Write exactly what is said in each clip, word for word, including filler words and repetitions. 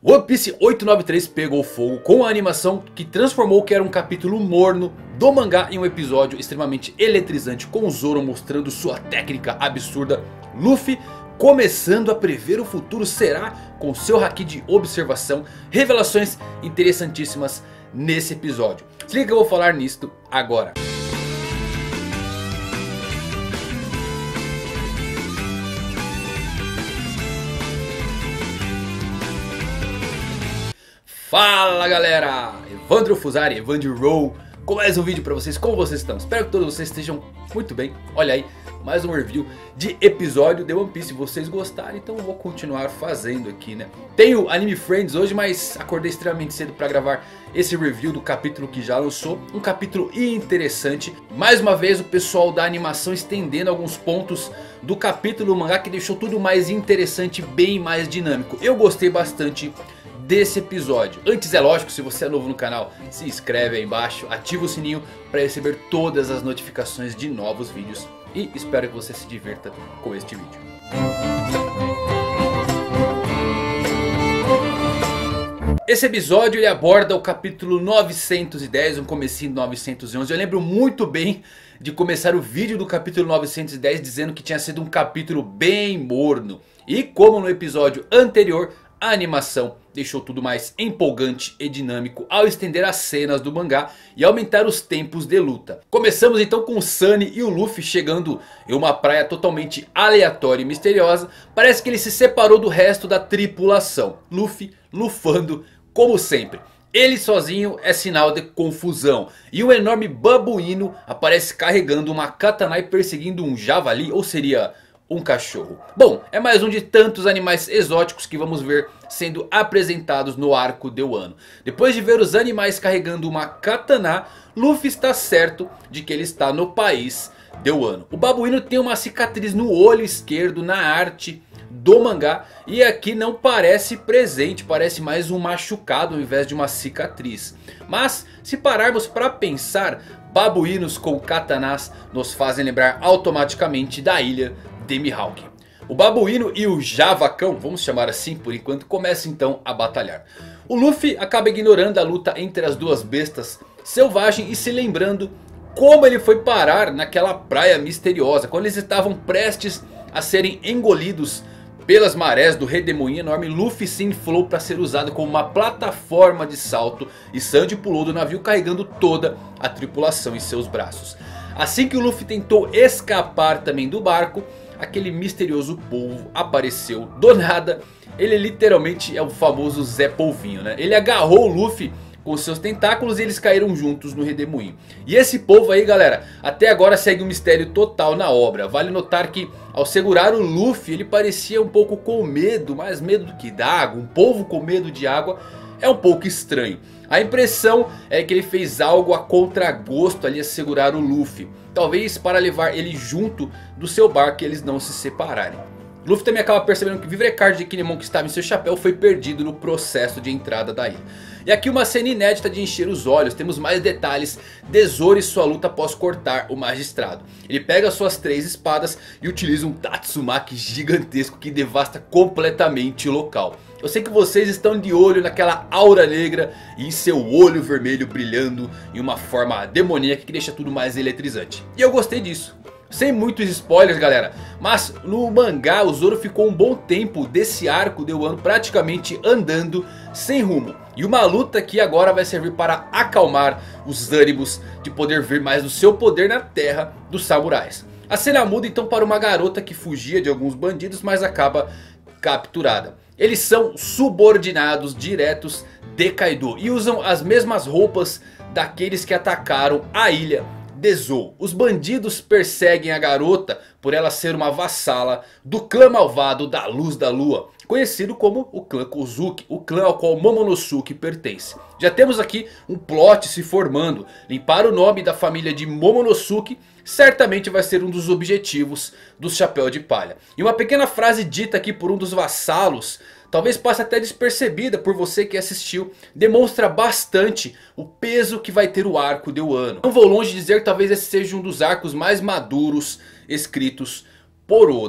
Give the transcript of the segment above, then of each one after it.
One Piece oitocentos e noventa e três pegou fogo com a animação que transformou o que era um capítulo morno do mangá em um episódio extremamente eletrizante, com o Zoro mostrando sua técnica absurda, Luffy começando a prever o futuro, será com seu haki de observação, revelações interessantíssimas nesse episódio. Se liga que eu vou falar nisto agora. Fala galera, Evandro Fusari, Evandro Row, com mais um vídeo pra vocês. Como vocês estão? Espero que todos vocês estejam muito bem. Olha aí, mais um review de episódio de One Piece. Se vocês gostarem, então eu vou continuar fazendo aqui, né? Tenho Anime Friends hoje, mas acordei extremamente cedo pra gravar esse review do capítulo que já lançou. Um capítulo interessante. Mais uma vez o pessoal da animação estendendo alguns pontos do capítulo do mangá, que deixou tudo mais interessante, bem mais dinâmico. Eu gostei bastante desse episódio. Antes, é lógico, se você é novo no canal, se inscreve aí embaixo, ativa o sininho para receber todas as notificações de novos vídeos. E espero que você se divirta com este vídeo. Esse episódio ele aborda o capítulo novecentos e dez, um comecinho de novecentos e onze. Eu lembro muito bem de começar o vídeo do capítulo novecentos e dez dizendo que tinha sido um capítulo bem morno. E como no episódio anterior, a animação deixou tudo mais empolgante e dinâmico ao estender as cenas do mangá e aumentar os tempos de luta. Começamos então com o Sunny e o Luffy chegando em uma praia totalmente aleatória e misteriosa. Parece que ele se separou do resto da tripulação. Luffy lufando como sempre. Ele sozinho é sinal de confusão. E um enorme babuíno aparece carregando uma katana e perseguindo um javali, ou seria um cachorro. Bom, é mais um de tantos animais exóticos que vamos ver sendo apresentados no arco de Wano. Depois de ver os animais carregando uma katana, Luffy está certo de que ele está no país de Wano. O babuíno tem uma cicatriz no olho esquerdo na arte do mangá. E aqui não parece presente, parece mais um machucado ao invés de uma cicatriz. Mas se pararmos para pensar, babuínos com katanas nos fazem lembrar automaticamente da ilha de Mihawk. O babuíno e o javacão, vamos chamar assim por enquanto, começam então a batalhar. O Luffy acaba ignorando a luta entre as duas bestas selvagens e se lembrando como ele foi parar naquela praia misteriosa, quando eles estavam prestes a serem engolidos pelas marés do redemoinho enorme. Luffy se inflou para ser usado como uma plataforma de salto e Sanji pulou do navio carregando toda a tripulação em seus braços. Assim que o Luffy tentou escapar também do barco, aquele misterioso polvo apareceu do nada. Ele literalmente é o famoso Zé Polvinho, né? Ele agarrou o Luffy com seus tentáculos e eles caíram juntos no redemoinho. E esse polvo aí, galera, até agora segue um mistério total na obra. Vale notar que ao segurar o Luffy ele parecia um pouco com medo, mais medo do que d'água. Um polvo com medo de água é um pouco estranho. A impressão é que ele fez algo a contragosto ali a segurar o Luffy. Talvez para levar ele junto do seu barco e eles não se separarem. Luffy também acaba percebendo que o Vivre Card de Kinemon que estava em seu chapéu foi perdido no processo de entrada da ilha. E aqui uma cena inédita de encher os olhos. Temos mais detalhes de Zoro e sua luta após cortar o magistrado. Ele pega suas três espadas e utiliza um Tatsumaki gigantesco que devasta completamente o local. Eu sei que vocês estão de olho naquela aura negra e em seu olho vermelho brilhando em uma forma demoníaca que deixa tudo mais eletrizante. E eu gostei disso. Sem muitos spoilers, galera, mas no mangá o Zoro ficou um bom tempo desse arco de Wano praticamente andando sem rumo. E uma luta que agora vai servir para acalmar os ânimos de poder ver mais do seu poder na terra dos samurais. A cena muda então para uma garota que fugia de alguns bandidos, mas acaba capturada. Eles são subordinados diretos de Kaido e usam as mesmas roupas daqueles que atacaram a ilha de Zou. Os bandidos perseguem a garota por ela ser uma vassala do clã malvado da Luz da Lua, conhecido como o clã Kozuki, o clã ao qual Momonosuke pertence. Já temos aqui um plot se formando. Limpar o nome da família de Momonosuke certamente vai ser um dos objetivos do Chapéu de Palha. E uma pequena frase dita aqui por um dos vassalos, talvez passe até despercebida por você que assistiu, demonstra bastante o peso que vai ter o arco de Wano. Não vou longe de dizer que talvez esse seja um dos arcos mais maduros escritos por Oda.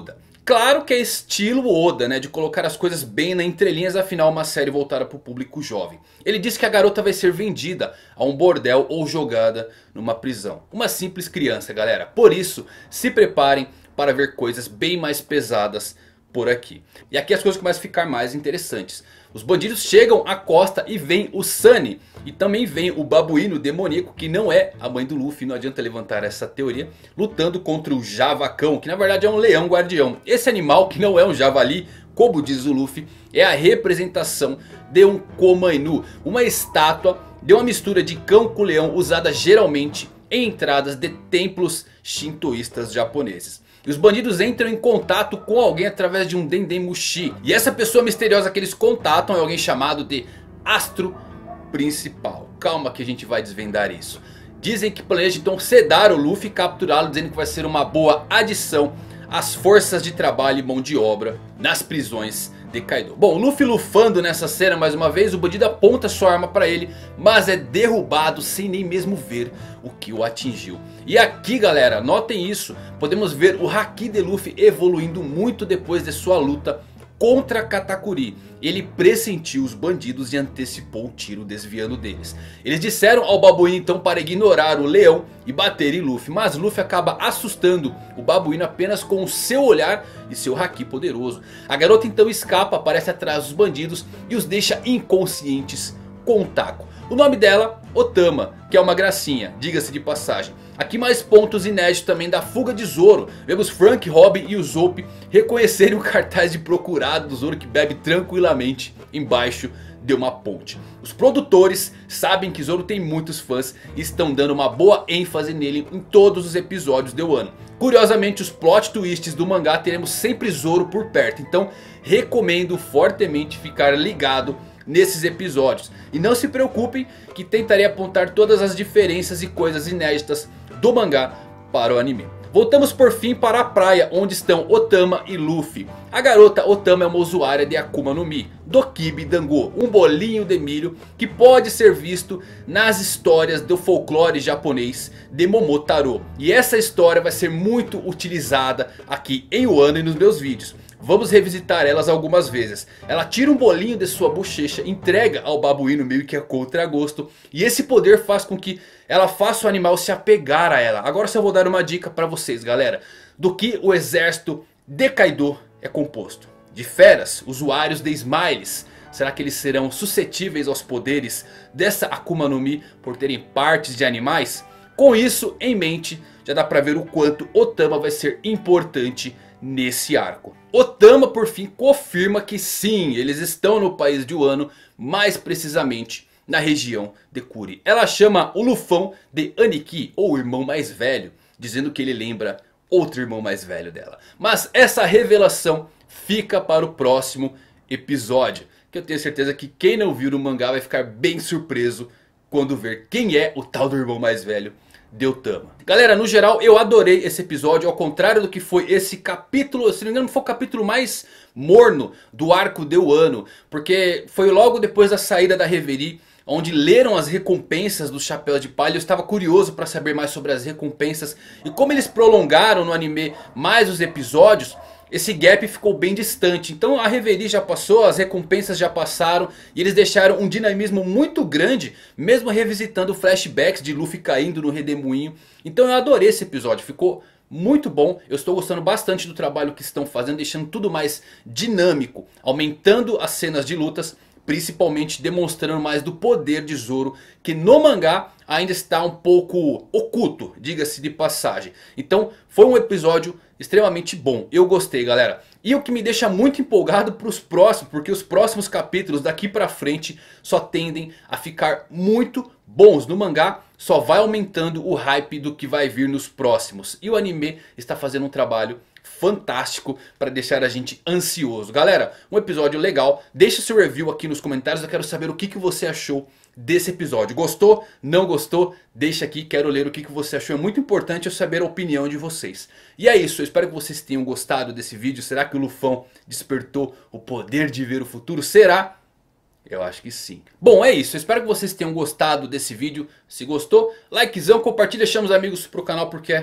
Claro que é estilo Oda, né, de colocar as coisas bem na entrelinhas, afinal uma série voltada para o público jovem. Ele diz que a garota vai ser vendida a um bordel ou jogada numa prisão. Uma simples criança, galera. Por isso, se preparem para ver coisas bem mais pesadas por aqui. E aqui as coisas começam a ficar mais interessantes. Os bandidos chegam à costa e vem o Sunny. E também vem o babuíno demoníaco, que não é a mãe do Luffy, não adianta levantar essa teoria. Lutando contra o Javacão, que na verdade é um leão guardião. Esse animal, que não é um javali, como diz o Luffy, é a representação de um Komainu. Uma estátua de uma mistura de cão com leão, usada geralmente em entradas de templos shintoístas japoneses. E os bandidos entram em contato com alguém através de um Dendemushi. E essa pessoa misteriosa que eles contatam é alguém chamado de Astro Principal. Calma que a gente vai desvendar isso. Dizem que planejam então sedar o Luffy e capturá-lo, dizendo que vai ser uma boa adição às forças de trabalho e mão de obra nas prisões de Kaido. Bom, o Luffy lufando nessa cena mais uma vez. O bandido aponta sua arma para ele, mas é derrubado sem nem mesmo ver o que o atingiu. E aqui, galera, notem isso. Podemos ver o Haki de Luffy evoluindo muito depois de sua luta contra Katakuri. Ele pressentiu os bandidos e antecipou o tiro, desviando deles. Eles disseram ao babuíno então para ignorar o leão e bater em Luffy. Mas Luffy acaba assustando o babuíno apenas com o seu olhar e seu haki poderoso. A garota então escapa, aparece atrás dos bandidos e os deixa inconscientes com um taco. O nome dela, Otama, que é uma gracinha, diga-se de passagem. Aqui mais pontos inéditos também da fuga de Zoro. Vemos Frank, Robin e o Zope reconhecerem o cartaz de procurado do Zoro, que bebe tranquilamente embaixo de uma ponte. Os produtores sabem que Zoro tem muitos fãs e estão dando uma boa ênfase nele em todos os episódios do ano. Curiosamente, os plot twists do mangá teremos sempre Zoro por perto. Então recomendo fortemente ficar ligado nesses episódios. E não se preocupem que tentarei apontar todas as diferenças e coisas inéditas do mangá para o anime. Voltamos por fim para a praia, onde estão Otama e Luffy. A garota Otama é uma usuária de Akuma no Mi, Dokibi Dango, um bolinho de milho que pode ser visto nas histórias do folclore japonês de Momotaro. E essa história vai ser muito utilizada aqui em Wano e nos meus vídeos. Vamos revisitar elas algumas vezes. Ela tira um bolinho de sua bochecha, entrega ao babuíno meio que a contragosto. E esse poder faz com que ela faça o animal se apegar a ela. Agora só vou dar uma dica para vocês, galera. Do que o exército de Kaido é composto. De feras, usuários de Smiles. Será que eles serão suscetíveis aos poderes dessa Akuma no Mi por terem partes de animais? Com isso em mente, já dá para ver o quanto Otama vai ser importante nesse arco. Otama por fim confirma que sim, eles estão no país de Wano, mais precisamente na região de Kuri. Ela chama o Lufão de Aniki, ou irmão mais velho, dizendo que ele lembra outro irmão mais velho dela. Mas essa revelação fica para o próximo episódio, que eu tenho certeza que quem não viu no mangá vai ficar bem surpreso quando ver quem é o tal do irmão mais velho de Otama. Galera, no geral eu adorei esse episódio, ao contrário do que foi esse capítulo. Se não me engano foi o capítulo mais morno do arco de Wano, porque foi logo depois da saída da Reverie, onde leram as recompensas dos Chapéus de Palha. Eu estava curioso para saber mais sobre as recompensas. E como eles prolongaram no anime mais os episódios, esse gap ficou bem distante. Então a Reverie já passou, as recompensas já passaram. E eles deixaram um dinamismo muito grande, mesmo revisitando flashbacks de Luffy caindo no redemoinho. Então eu adorei esse episódio, ficou muito bom. Eu estou gostando bastante do trabalho que estão fazendo, deixando tudo mais dinâmico, aumentando as cenas de lutas, principalmente demonstrando mais do poder de Zoro, que no mangá ainda está um pouco oculto, diga-se de passagem. Então foi um episódio extremamente bom, eu gostei, galera. E o que me deixa muito empolgado para os próximos, porque os próximos capítulos daqui pra frente só tendem a ficar muito bons. No mangá só vai aumentando o hype do que vai vir nos próximos. E o anime está fazendo um trabalho fantástico para deixar a gente ansioso. Galera, um episódio legal. Deixa seu review aqui nos comentários. Eu quero saber o que, que você achou desse episódio. Gostou? Não gostou? Deixa aqui, quero ler o que, que você achou. É muito importante eu saber a opinião de vocês. E é isso, eu espero que vocês tenham gostado desse vídeo. Será que o Lufão despertou o poder de ver o futuro? Será? Eu acho que sim. Bom, é isso. Eu espero que vocês tenham gostado desse vídeo. Se gostou, likezão, compartilha, chama os amigos pro canal porque é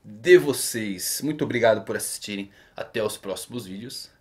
de vocês. Muito obrigado por assistirem. Até os próximos vídeos.